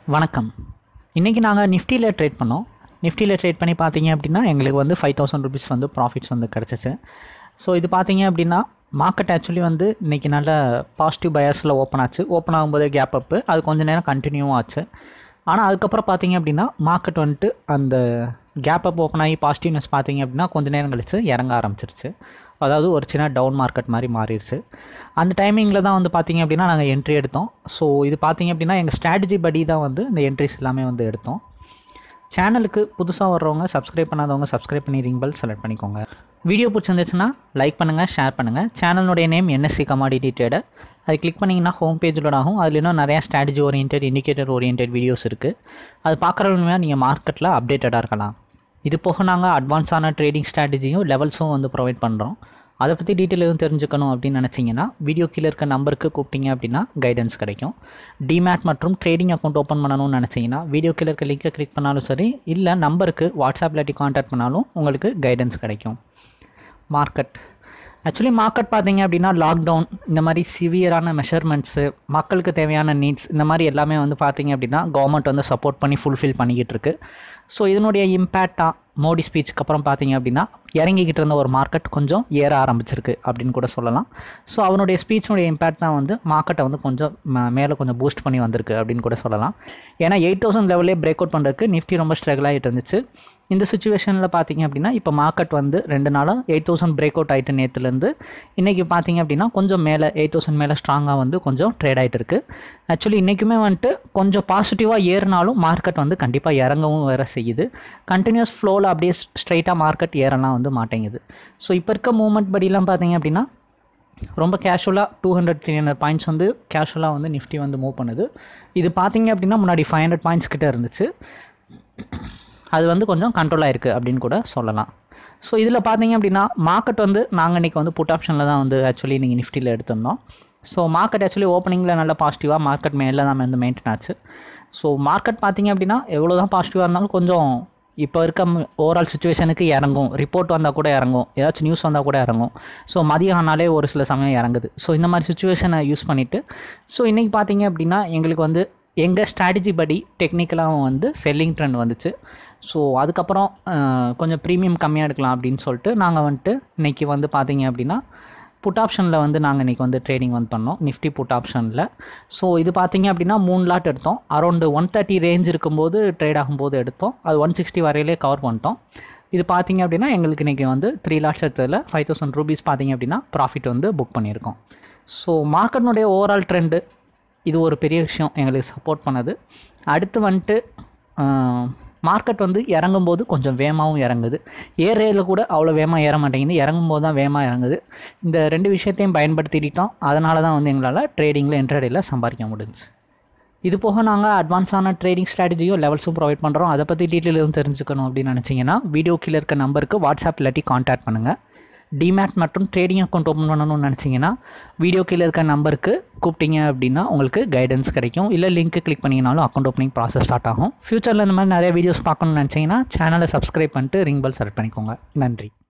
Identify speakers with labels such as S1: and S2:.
S1: வணக்கம். இன்றைக்கி நாங்கள் நிஃப்டியில் ட்ரேட் பண்ணோம். நிஃப்டியில் ட்ரேட் பண்ணி பார்த்தீங்க அப்படின்னா எங்களுக்கு வந்து 5000 rupees வந்து ப்ராஃபிட்ஸ் வந்து கிடச்சிச்சு. ஸோ இது பார்த்தீங்க அப்படின்னா மார்க்கெட் ஆக்சுவலி வந்து இன்றைக்கி நல்ல பாசிட்டிவ் பயாஸில் ஓப்பன் ஆச்சு. ஓப்பன் ஆகும்போதே கேப் அப்பு, அது கொஞ்சம் நேரம் கண்டினியூவும் ஆச்சு. ஆனால் அதுக்கப்புறம் பார்த்தீங்க அப்படின்னா மார்க்கெட் வந்துட்டு அந்த கேப் அப் ஓப்பன் ஆகி பாசிட்டிவ்னஸ் பார்த்தீங்க அப்படின்னா கொஞ்சம் நேரம் கழிச்சு இறங்க ஆரம்பிச்சிருச்சு. அதாவது ஒரு சின்ன டவுன் மார்க்கெட் மாதிரி மாறிடுச்சு. அந்த டைமிங்கில் தான் வந்து பார்த்திங்க அப்படின்னா நாங்கள் என்ட்ரி எடுத்தோம். ஸோ இது பார்த்திங்க அப்படின்னா எங்கள் ஸ்ட்ராட்டஜி படி தான் வந்து இந்த என்ட்ரிஸ் எல்லாமே வந்து எடுத்தோம். சேனலுக்கு புதுசாக வர்றவங்க சப்ஸ்கிரைப் பண்ணாதவங்க சப்ஸ்கிரைப் பண்ணி ரிங் பெல் செலக்ட் பண்ணிக்கோங்க. வீடியோ பிடிச்சிருந்துச்சுன்னா லைக் பண்ணுங்கள், ஷேர் பண்ணுங்கள். சேனலுடைய நேம் என்எஸ்சி கமாடிட்டி ட்ரேடர். அது கிளிக் பண்ணிங்கன்னா ஹோம் பேஜில் ஆகும். அதில் இன்னும் நிறையா strategy orient, indicator orient videos இருக்குது. அது பார்க்குறவங்க நீங்கள் மார்க்கெட்டில் அப்டேட்டடாக இருக்கலாம். இது போக நாங்கள் அட்வான்ஸான ட்ரேடிங் ஸ்ட்ராட்டஜியும் லெவல்ஸும் வந்து ப்ரொவைட் பண்ணுறோம். அதை பற்றி டீட்டெயில் எதுவும் தெரிஞ்சுக்கணும் அப்படின்னு நினச்சிங்கன்னா வீடியோ கீழே இருக்க நம்பருக்கு கூப்பிட்டீங்க அப்படின்னா கைடன்ஸ் கிடைக்கும். டிமேட் மற்றும் ட்ரேடிங் அக்கௌண்ட் ஓப்பன் பண்ணணும்னு நினச்சிங்கன்னா வீடியோ கீழே இருக்க லிங்கை கிளிக் பண்ணாலும் சரி, இல்லை நம்பருக்கு வாட்ஸ்அப்பில் கான்டாக்ட் பண்ணாலும் உங்களுக்கு கைடன்ஸ் கிடைக்கும். மார்க்கெட் மார்க்கெட் பார்த்தீங்க அப்படின்னா லாக்டவுன் இந்த மாதிரி சிவியரான மெஷர்மெண்ட்ஸு, மக்களுக்கு தேவையான நீட்ஸ், இந்த மாதிரி எல்லாமே வந்து பார்த்தீங்க அப்படின்னா கவர்மெண்ட் வந்து சப்போர்ட் பண்ணி ஃபுல்ஃபில் பண்ணிக்கிட்டு இருக்கு. ஸோ இதனுடைய இம்பேக்டாக மோடி ஸ்பீச்சுக்கு அப்புறம் பார்த்தீங்க அப்படின்னா இறங்கிக்கிட்டு இருந்த ஒரு மார்க்கெட் கொஞ்சம் ஏற ஆரம்பிச்சிருக்கு அப்படின்னு கூட சொல்லலாம். ஸோ அவனுடைய ஸ்பீச்சுடைய இம்பேக்ட் தான் வந்து மார்க்கெட்டை வந்து கொஞ்சம் மேலே கொஞ்சம் பூஸ்ட் பண்ணி வந்திருக்கு அப்படின்னு கூட சொல்லலாம். ஏன்னா 8000 லெவலே பிரேக் அவுட் பண்ணுறதுக்கு நிஃப்டி ரொம்ப ஸ்ட்ரகிள் ஆகிட்டு இருந்துச்சு. இந்த சுச்சுவேஷனில் பார்த்தீங்க அப்படின்னா இப்போ மார்க்கெட் வந்து 2 நாளாக 8000 பிரேக் அவுட் ஆகிட்டு நேற்றுலேருந்து இன்றைக்கி பார்த்தீங்க அப்படின்னா கொஞ்சம் மேலே 8000 மேலே ஸ்ட்ராங்காக வந்து கொஞ்சம் ட்ரேட் ஆகிட்டு இருக்குது. ஆக்சுவலி இன்றைக்குமே வந்துட்டு கொஞ்சம் பாசிட்டிவாக ஏறினாலும் மார்க்கெட் வந்து கண்டிப்பாக இறங்கவும் வேறு செய்யுது. கண்டினியூஸ் ஃப்ளோவில் அப்படியே ஸ்ட்ரைட்டாக மார்க்கெட் ஏறலாம் வந்து மாட்டேங்குது. ஸோ இப்போ இருக்க மூவ்மெண்ட் படிலாம் பார்த்தீங்க அப்படின்னா ரொம்ப கேஷுவலாக 200-300 பாயிண்ட்ஸ் வந்து கேஷுவலாக வந்து நிஃப்டி வந்து மூவ் பண்ணுது. இது பார்த்தீங்க அப்படின்னா முன்னாடி 500 பாயிண்ட்ஸ் கிட்டே இருந்துச்சு. அது வந்து கொஞ்சம் கண்ட்ரோலாக இருக்குது அப்படின்னு கூட சொல்லலாம். ஸோ இதில் பார்த்தீங்க அப்படின்னா மார்க்கெட் வந்து நாங்கள் இன்றைக்கி வந்து புட் ஆப்ஷனில் தான் வந்து ஆக்சுவலி நீங்கள் நிஃப்டியில் எடுத்திருந்தோம். ஸோ மார்க்கெட் ஆக்சுவலி ஓப்பனிங்கில் நல்ல பாசிட்டிவாக மார்க்கெட் மேலே தான் வந்து மெயின்டைன் ஆச்சு. ஸோ மார்க்கெட் பார்த்தீங்க அப்படின்னா எவ்வளோ தான் பாசிட்டிவாக இருந்தாலும் கொஞ்சம் இப்போ இருக்க ஓவரால் சுச்சுவேஷனுக்கு இறங்கும். ரிப்போர்ட் வந்தால் கூட இறங்கும், ஏதாச்சும் நியூஸ் வந்தால் கூட இறங்கும். ஸோ மதியம் ஆனாலே ஒரு சில சமயம் இறங்குது. ஸோ இந்த மாதிரி சுச்சுவேஷனை யூஸ் பண்ணிவிட்டு ஸோ இன்றைக்கி பார்த்தீங்க அப்படின்னா எங்களுக்கு வந்து எங்கள் ஸ்ட்ராட்டஜி படி டெக்னிக்கலாகவும் வந்து செல்லிங் ட்ரெண்ட் வந்துச்சு. ஸோ அதுக்கப்புறம் கொஞ்சம் ப்ரீமியம் கம்மியாக எடுக்கலாம் அப்படின்னு சொல்லிட்டு நாங்கள் வந்துட்டு இன்றைக்கி வந்து பார்த்தீங்க அப்படின்னா புட் ஆப்ஷனில் வந்து நாங்கள் இன்றைக்கி வந்து ட்ரேடிங் வந்து பண்ணோம் நிஃப்டி புட் ஆப்ஷனில். ஸோ இது பார்த்தீங்க அப்படின்னா 3 லாட் எடுத்தோம். அரௌண்டு 130 ரேஞ்ச் இருக்கும்போது ட்ரேட் ஆகும்போது எடுத்தோம். அது 160 வரையிலே கவர் பண்ணிட்டோம். இது பார்த்தீங்க அப்படின்னா எங்களுக்கு இன்றைக்கி வந்து 3 லாட்ஸ் எடுத்ததில் 5000 rupees பார்த்தீங்க அப்படின்னா ப்ராஃபிட் வந்து புக் பண்ணியிருக்கோம். ஸோ மார்க்கெட்னுடைய ஓவரால் ட்ரெண்டு இது ஒரு பெரிய விஷயம் எங்களுக்கு சப்போர்ட் பண்ணது. அடுத்து வந்துட்டு மார்க்கெட் வந்து இறங்கும்போது கொஞ்சம் வேகமாகவும் இறங்குது. ஏறையில் கூட அவ்வளோ வேகமாக ஏற மாட்டேங்குது, இறங்கும்போது தான் வேகமாக இறங்குது. இந்த 2 விஷயத்தையும் பயன்படுத்திக்கிட்டோம். அதனால தான் வந்து எங்களால் ட்ரேடிங்கில் இன்ட்ராடேயில் சம்பாதிக்க முடிஞ்சுச்சு. இது போக நாங்கள் அட்வான்ஸான ட்ரேடிங் ஸ்ட்ராட்டஜியும் லெவல்ஸும் ப்ரொவைட் பண்ணுறோம். அதை பற்றி டீட்டெயில் எதுவும் தெரிஞ்சுக்கணும் அப்படின்னு நினச்சிங்கன்னா வீடியோ கீழே இருக்க நம்பருக்கு வாட்ஸ்அப் இல்லாட்டி கான்டாக்ட் பண்ணுங்கள். டிமேட் மற்றும் ட்ரேடிங் அக்கௌண்ட் ஓப்பன் பண்ணணும்னு நினச்சிங்கன்னா வீடியோ கீழே இருக்க நம்பருக்கு கூப்பிட்டீங்க அப்படின்னா உங்களுக்கு கைடன்ஸ் கிடைக்கும். இல்லை லிங்க்கு கிளிக் பண்ணிங்கனாலும் அக்கௌண்ட் ஓப்பனிங் ப்ராசஸ் ஸ்டார்ட் ஆகும். ஃப்யூச்சரில் இந்த மாதிரி நிறைய வீடியோஸ் பார்க்கணும்னு நினச்சிங்கன்னா சேனலை சப்ஸ்கிரைப் பண்ணிட்டு ரிங் பெல் செலக்ட் பண்ணிக்கோங்க. நன்றி.